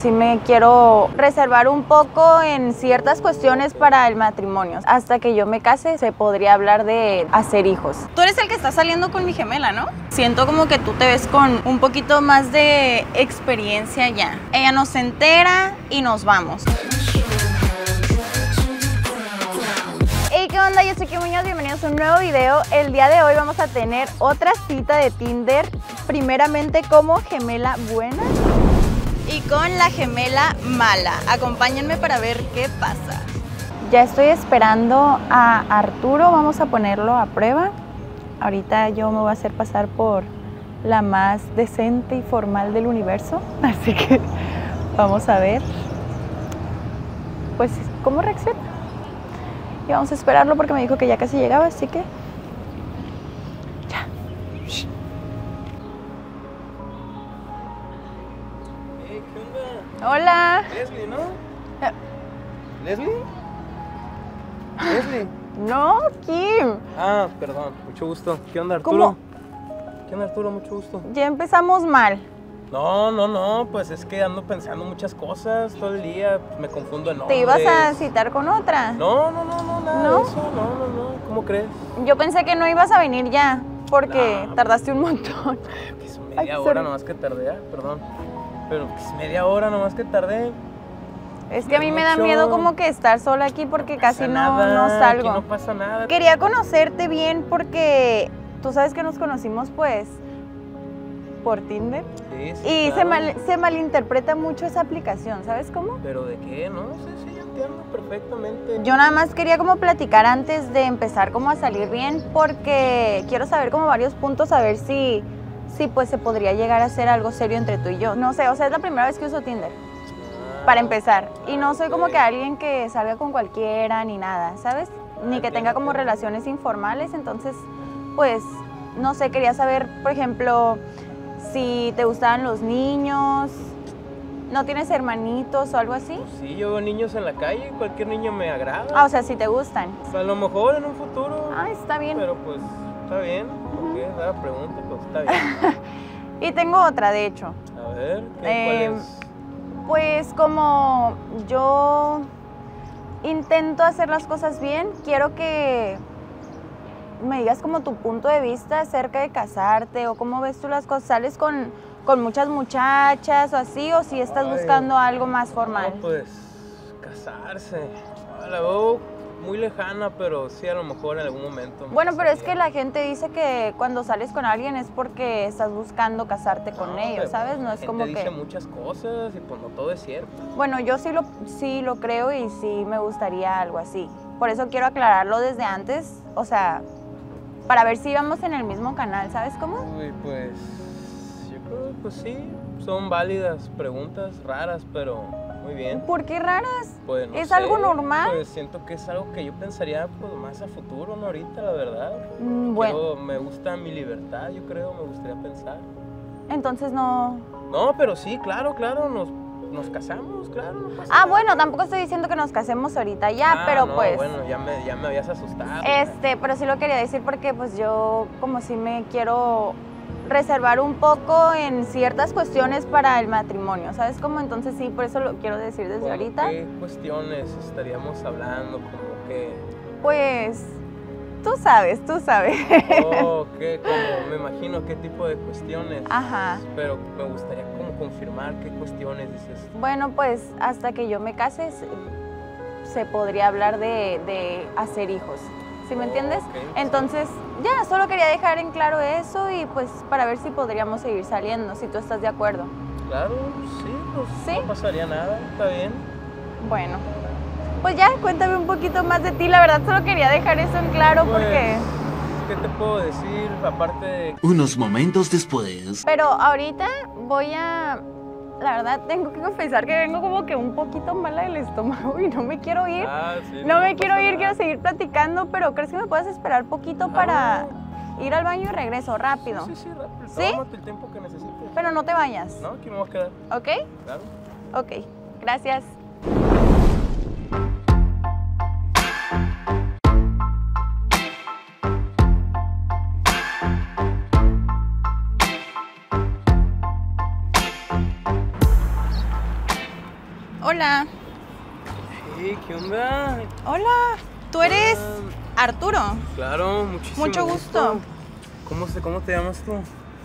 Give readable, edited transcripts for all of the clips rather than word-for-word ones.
Sí me quiero reservar un poco en ciertas cuestiones para el matrimonio. Hasta que yo me case se podría hablar de hacer hijos. Tú eres el que está saliendo con mi gemela, ¿no? Siento como que tú te ves con un poquito más de experiencia ya. Ella nos entera y nos vamos. Hey, ¿qué onda? Yo soy Kim Muñoz, bienvenidos a un nuevo video. El día de hoy vamos a tener otra cita de Tinder, primeramente como gemela buena y con la gemela mala. Acompáñenme para ver qué pasa. Ya estoy esperando a Arturo, vamos a ponerlo a prueba. Ahorita yo me voy a hacer pasar por la más decente y formal del universo, así que vamos a ver pues cómo reacciona. Y vamos a esperarlo porque me dijo que ya casi llegaba, así que ya. Hey, ¿qué onda? Hola. Leslie, ¿no? ¿Leslie? ¿Leslie? No, Kim. Ah, perdón, mucho gusto. ¿Qué onda, Arturo? ¿Cómo? ¿Qué onda, Arturo? Mucho gusto. Ya empezamos mal. No, pues es que ando pensando muchas cosas todo el día, me confundo en ¿Te nombres. ibas a citar con otra? No, nada ¿No? de eso, no, ¿cómo crees? Yo pensé que no ibas a venir ya, porque No. tardaste un montón. Que es Ay, media sorry. hora nomás que tardé, perdón. Pero que es media hora nomás que tardé. Es que a mí me da Mucho. miedo como que estar sola aquí porque casi no Aquí salgo. no pasa nada. Quería conocerte bien porque tú sabes que nos conocimos pues por Tinder. Sí, Y claro. se malinterpreta mucho esa aplicación, ¿sabes cómo? ¿Pero de qué? No, sí, yo entiendo perfectamente. Yo nada más quería como platicar antes de empezar como a salir bien porque quiero saber como varios puntos a ver si pues se podría llegar a hacer algo serio entre tú y yo. No sé, o sea, es la primera vez que uso Tinder, para empezar. Y no soy como que alguien que salga con cualquiera ni nada, ¿sabes? Ni que tenga como relaciones informales, entonces pues no sé, quería saber, por ejemplo, si te gustaban los niños, ¿no tienes hermanitos o algo así? Pues sí, yo veo niños en la calle, cualquier niño me agrada. Ah, o sea, si te gustan. A lo mejor en un futuro. Ah, está bien. Pero pues está bien. ¿Por qué? La pregunta, pues está bien. Y tengo otra, de hecho. A ver, ¿cuál es? Pues como yo intento hacer las cosas bien, quiero que me digas como tu punto de vista acerca de casarte o cómo ves tú las cosas. ¿Sales con muchas muchachas o así o si estás Ay, buscando algo más formal? No, pues casarse. La veo muy lejana, pero sí a lo mejor en algún momento. Bueno, pero es que la gente dice que cuando sales con alguien es porque estás buscando casarte con ellos, ¿sabes? No es como La gente que... dice muchas cosas y pues no todo es cierto. Bueno, yo sí lo creo y sí me gustaría algo así. Por eso quiero aclararlo desde antes, o sea, para ver si vamos en el mismo canal, ¿sabes cómo? Uy, pues yo creo que pues sí, son válidas preguntas raras, pero muy bien. ¿Por qué raras? Pues no ¿Es sé, algo normal? Pues siento que es algo que yo pensaría pues más a futuro, no ahorita, la verdad. Bueno, Me gusta mi libertad, yo creo, me gustaría pensar. entonces no... No, pero sí, claro, nos casamos, claro, no pasa Ah, nada. bueno, tampoco estoy diciendo que nos casemos ahorita ya, pero no, pues... bueno, ya me habías asustado. Pero sí lo quería decir porque pues yo como si me quiero reservar un poco en ciertas cuestiones para el matrimonio, ¿sabes cómo? Entonces sí, por eso lo quiero decir desde ¿Cómo ahorita. ¿Qué cuestiones estaríamos hablando? Como que... Pues, tú sabes. Oh, ¿qué? Como me imagino qué tipo de cuestiones. Ajá. Pero me gustaría como confirmar qué cuestiones dices. Bueno, pues hasta que yo me case se podría hablar de hacer hijos, ¿sí me entiendes? Ok, Entonces, ya, solo quería dejar en claro eso y pues para ver si podríamos seguir saliendo, si tú estás de acuerdo. Claro, sí, pues ¿Sí? no pasaría nada, está bien. Bueno, pues ya, cuéntame un poquito más de ti, la verdad solo quería dejar eso en claro Pues, porque... ¿qué te puedo decir? Aparte de... Unos momentos después. Pero ahorita voy a... La verdad tengo que confesar que vengo como que un poquito mala del estómago y no me quiero ir. Sí, No me quiero pasa ir, nada. quiero seguir platicando, pero ¿crees que me puedes esperar poquito para ir al baño y regreso rápido? Sí, rápido. ¿Sí? Tómate el tiempo que necesites. Pero no te vayas, No, aquí me voy a quedar. ¿ok? Claro. Ok, gracias. Hola. Hey, ¿qué onda? Hola. ¿Tú eres Hola. Arturo? Claro, muchísimo Mucho gusto. ¿Cómo te llamas tú?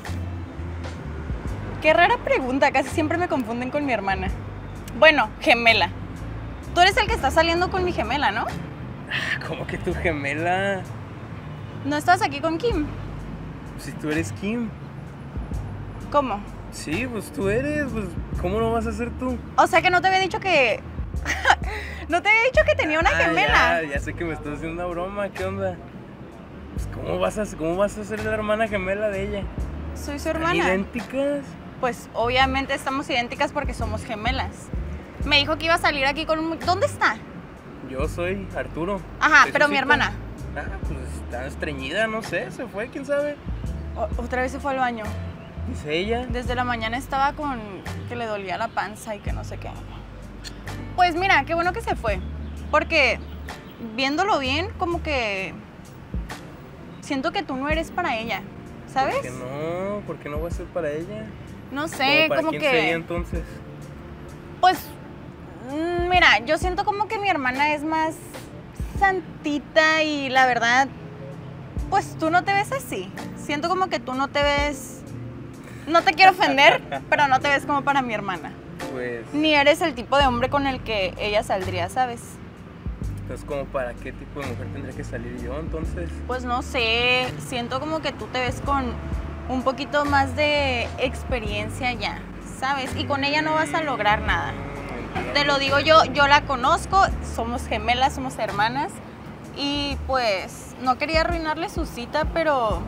Qué rara pregunta, casi siempre me confunden con mi hermana. Bueno, gemela. Tú eres el que está saliendo con mi gemela, ¿no? ¿Cómo que tu gemela? ¿No estás aquí con Kim? Si tú eres Kim. ¿Cómo? Sí, pues tú eres, pues ¿cómo no vas a ser tú? O sea que no te había dicho que... no te había dicho que tenía una gemela. Ya sé que me estás haciendo una broma, ¿qué onda? Pues ¿cómo vas a ser la hermana gemela de ella? Soy su ¿Están hermana. idénticas? Pues obviamente estamos idénticas porque somos gemelas. Me dijo que iba a salir aquí con un... ¿Dónde está? Yo soy Arturo. Ajá, ¿Soy pero su mi cita? hermana. Pues está estreñida, no sé, se fue, quién sabe. Otra vez se fue al baño. Dice ella. Desde la mañana estaba con que le dolía la panza y que no sé qué. Pues mira, qué bueno que se fue. Porque viéndolo bien, como que siento que tú no eres para ella, ¿sabes? ¿Por qué no? ¿Por qué no va a ser para ella? No sé, ¿Para como quién que... sería entonces? Pues, mira, yo siento como que mi hermana es más santita y la verdad, pues tú no te ves así. Siento como que tú no te ves... No te quiero ofender, pero no te ves como para mi hermana. Pues, Ni eres el tipo de hombre con el que ella saldría, ¿sabes? entonces como para qué tipo de mujer tendría que salir yo entonces. Pues no sé, siento como que tú te ves con un poquito más de experiencia ya, ¿sabes? Y con ella no vas a lograr nada. Te lo digo yo la conozco, somos gemelas, somos hermanas y pues no quería arruinarle su cita, pero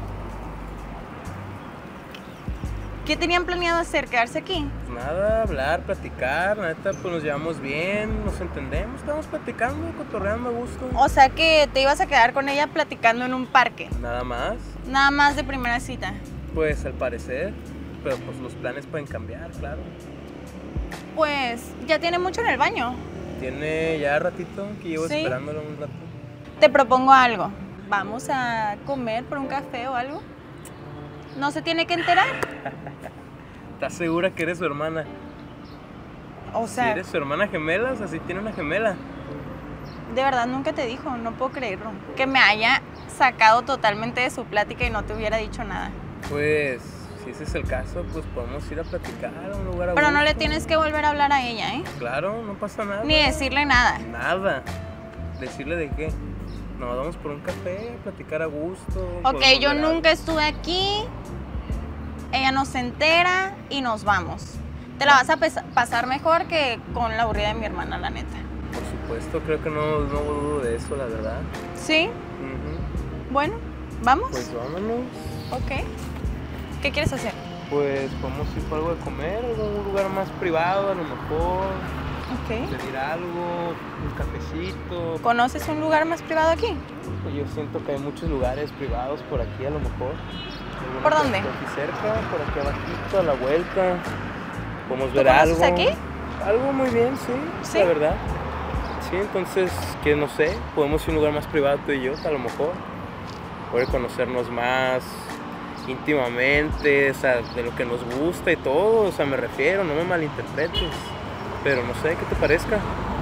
¿qué tenían planeado hacer? ¿Quedarse aquí? Pues nada, hablar, platicar, la neta pues nos llevamos bien, nos entendemos, estamos platicando, cotorreando a gusto. O sea que te ibas a quedar con ella platicando en un parque, Nada más, nada más de primera cita. pues al parecer, pero pues los planes pueden cambiar, claro. Pues ya tiene mucho en el baño. Tiene ya ratito que llevo Sí. esperándolo un rato. Te propongo algo. ¿Vamos a comer por un café o algo? ¿No se tiene que enterar? ¿Estás segura que eres su hermana? O Si sea, eres su hermana gemela, o sea, si tiene una gemela. de verdad nunca te dijo, no puedo creerlo. Que me haya sacado totalmente de su plática y no te hubiera dicho nada. Pues, si ese es el caso, pues podemos ir a platicar a un lugar a Pero no le gusto. tienes que volver a hablar a ella, ¿eh? Claro, no pasa nada. Ni decirle nada. Nada. ¿Decirle de qué? Nos vamos por un café, a platicar a gusto. Ok, podemos yo ver nunca estuve aquí. Ella nos entera y nos vamos. Te la vas a pasar mejor que con la aburrida de mi hermana, la neta. algo. Por supuesto, creo que no dudo de eso, la verdad. ¿Sí? Ujú. Bueno, ¿vamos? Pues vámonos. Ok. ¿Qué quieres hacer? Pues podemos ir por algo de comer, algún lugar más privado, a lo mejor. Ok. Pedir algo, un cafecito. ¿Conoces un lugar más privado aquí? Yo siento que hay muchos lugares privados por aquí, a lo mejor. Alguno ¿Por que dónde? esté aquí cerca, por aquí abajito, a la vuelta. Podemos ver conoces algo. aquí? Algo muy bien, sí, ¿Sí? la verdad. Sí, entonces, que no sé, podemos ir a un lugar más privado tú y yo, a lo mejor. Poder conocernos más íntimamente, o sea, de lo que nos gusta y todo, o sea, me refiero, no me malinterpretes. Pero no sé, ¿qué te parezca?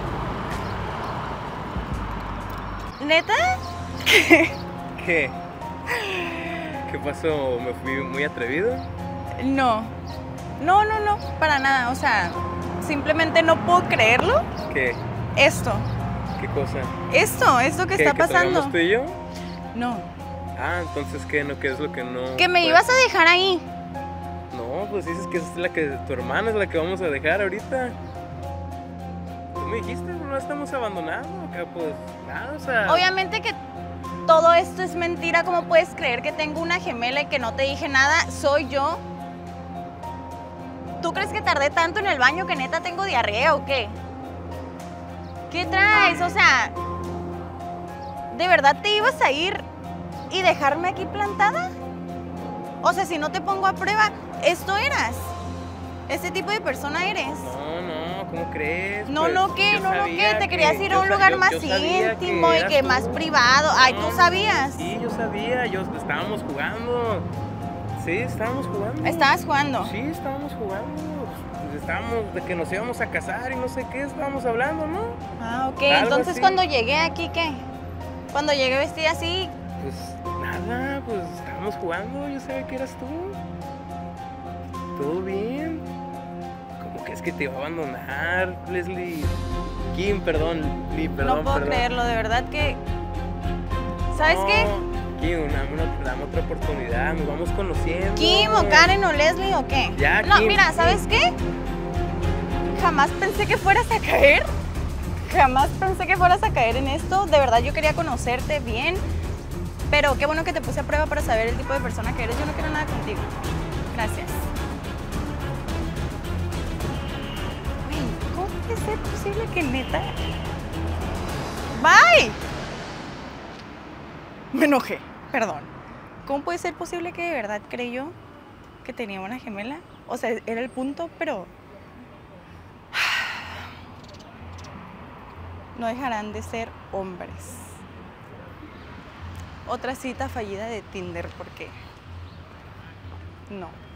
¿Neta? ¿Qué? ¿Qué pasó? ¿Me fui muy atrevido? No. No, para nada. O sea, simplemente no puedo creerlo. ¿Qué? Esto ¿Qué cosa? esto que está ¿Que pasando. traigamos tú y yo? No. Ah, entonces, ¿qué? ¿No? ¿Qué es lo que no? Que me pues, ibas a dejar ahí. No, pues dices que esa es la que tu hermana es la que vamos a dejar ahorita. Tú me dijiste, no la estamos abandonando, acá pues nada, o sea. Obviamente que todo esto es mentira. ¿Cómo puedes creer que tengo una gemela y que no te dije nada? Soy yo. ¿Tú crees que tardé tanto en el baño que neta tengo diarrea o qué? ¿Qué traes? O sea, ¿de verdad te ibas a ir y dejarme aquí plantada? O sea, si no te pongo a prueba, esto eras. Ese tipo de persona eres. No, ¿cómo crees? No, Pues, no, ¿qué? yo No, no, sabía ¿qué? Te querías ir a yo un sa- lugar yo- más yo sabía íntimo y eras que tú. más privado. Ay, ¿tú No, sabías? Sí, yo sabía, estábamos jugando. Sí, estábamos jugando. Estabas jugando. Sí, estábamos jugando. Pues, estábamos, de que nos íbamos a casar y no sé qué estábamos hablando, ¿no? Ah, ok. Algo Entonces así. cuando llegué aquí, ¿qué? Cuando llegué vestida así, Pues nada, pues estábamos jugando, yo sabía que eras tú. Todo bien. ¿Cómo crees que te iba a abandonar, Leslie? Kim, perdón, Lee, perdón, no puedo perdón. creerlo, de verdad que... ¿Sabes qué? Kim, dame otra oportunidad, nos vamos conociendo. ¿Kim o Karen o Leslie o qué? Ya, No, Kim, mira, Kim. ¿sabes qué? Jamás pensé que fueras a caer. Jamás pensé que fueras a caer en esto. De verdad, yo quería conocerte bien. Pero qué bueno que te puse a prueba para saber el tipo de persona que eres. Yo no quiero nada contigo. Gracias. Güey, ¿cómo puede ser posible que neta? ¡Bye! Me enojé, perdón. ¿Cómo puede ser posible que de verdad creyó que tenía una gemela? O sea, era el punto, pero... No dejarán de ser hombres. Otra cita fallida de Tinder, porque... No.